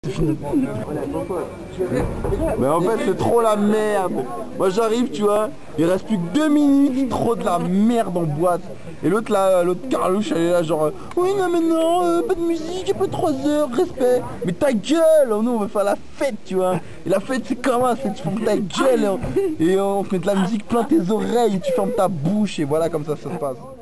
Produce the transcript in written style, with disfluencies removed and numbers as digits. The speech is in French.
Mais en fait c'est trop la merde. Moi j'arrive tu vois, il reste plus que 2 minutes, trop de la merde en boîte. Et l'autre là, l'autre Carlouche elle est là genre oui non mais non, pas de musique, après 3 heures, respect. Mais ta gueule, nous on veut faire la fête tu vois. Et la fête c'est comment? C'est tu fermes ta gueule et on fait de la musique plein tes oreilles et tu fermes ta bouche et voilà comme ça se passe.